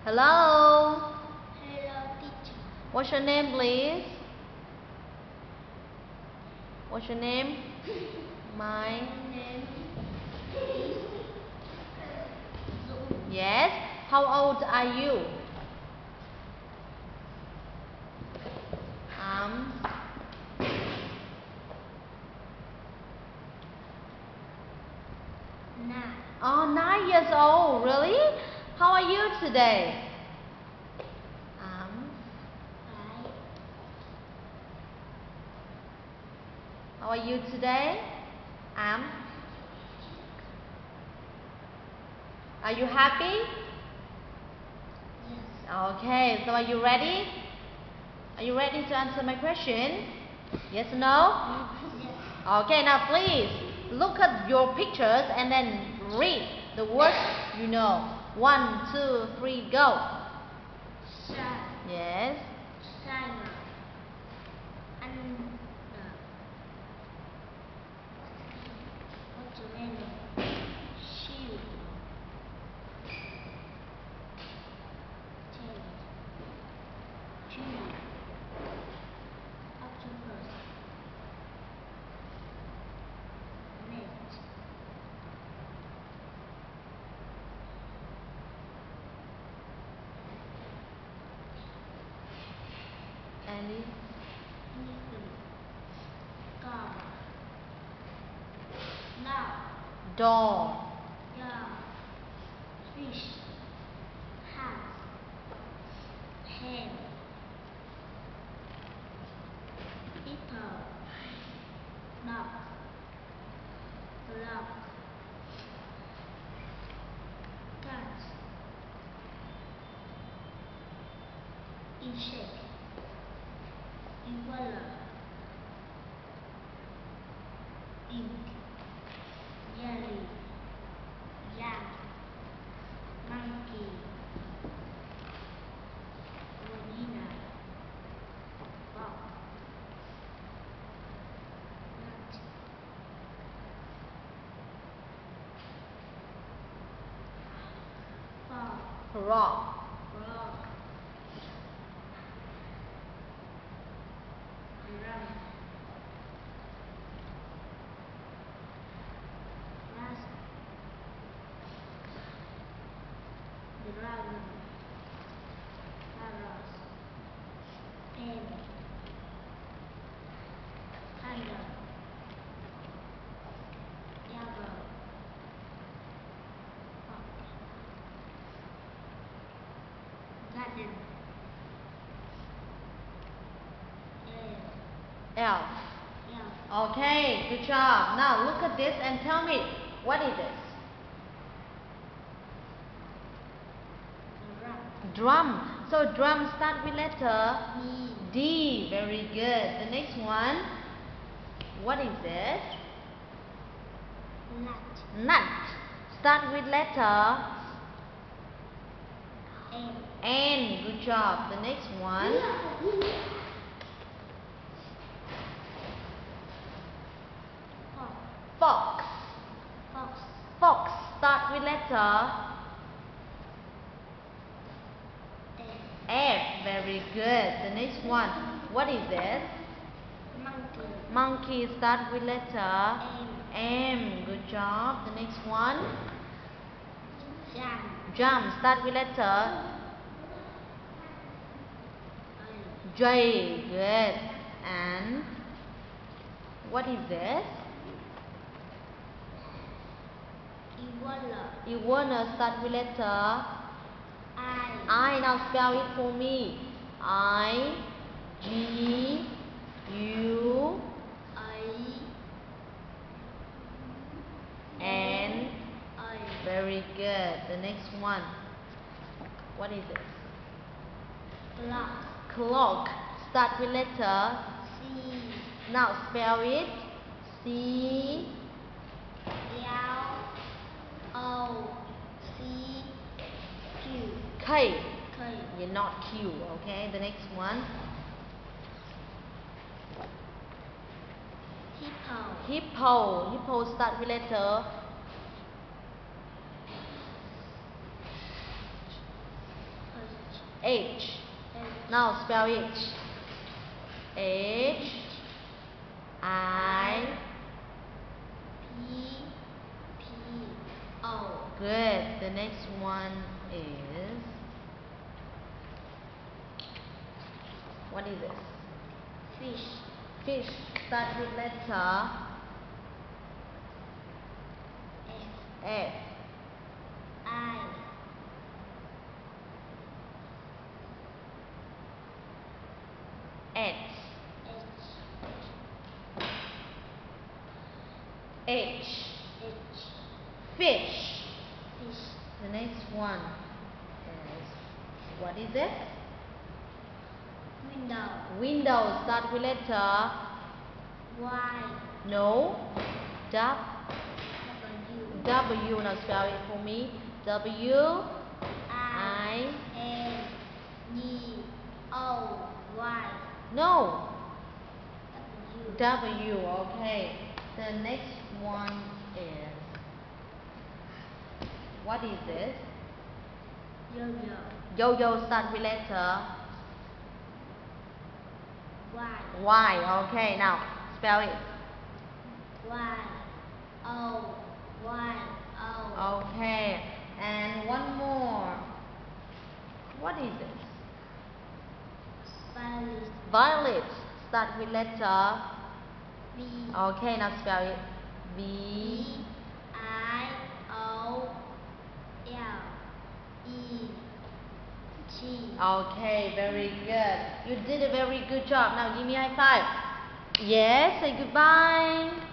Hello. Hello, teacher. What's your name, please? What's your name? My name is Zoom. Yes. How old are you? Nine. Oh, 9 years old. Really? How are you today? Five. How are you today? Are you happy? Yes. Okay, so are you ready? Are you ready to answer my question? Yes or no? Yes. Okay, now please look at your pictures and then read the words you know. 1, 2, 3, go. Sun. Yes. Sana. Under. Watermelon. Shield. Tail. Tree. Octopus. Net. Anything. Car. Now. Door. Yeah. Fish. Hat. Hen. Hippo. Dog. Clock. Cat. Insect. Iguana. Ink. Jelly. Yak. Monkey. Vanilla. Box. Nut. Frog. Rock. Frog. Drum. Grass. Dragon. Parrot. Pen. Panda. Jaguar. Fox. Garden. Elf. Elf. Okay, good job. Now look at this and tell me, what is this? Drum. So drum start with letter D. Very good. The next one, what is this? Nut. Nut. Start with letter N. N. Good job. The next one, Fox. fox. Fox. Fox. Start with letter F. F. Very good. The next one, what is this? Monkey. Monkey. Start with letter M. M. Good job. The next one, Jam. jump. Start with letter I. J. Good. And what is this? Iguana. Iguana. Start with letter I. Now spell it for me. I G U I. N. I. Very good. The next one, what is it? Clock. Clock. Start with letter C. Now spell it. C L. O. C. Q. K. K. You're not Q. Okay. The next one, Hippo. hippo. Hippo. Start with letter H. Now spell it. H I P P O. Good. The next one is, what is this? Fish. Fish. Start with letter F F. I H. H H. H Fish. Fish. The next one is, what is it? Window. Window. Start with letter Y no. W W. Now spell it for me. W I N D O Y no. W. W. Okay. The next one is, what is this? Yo-yo. Yo-yo. Start with letter Y Y. Okay. Now spell it. Y O Y O. Okay. And one more. What is this? Violet. Violet. Start with letter. V Okay. Now spell it. V V. I O L E T. Okay. Very good. You did a very good job. Now give me a high five. Yes. Say goodbye.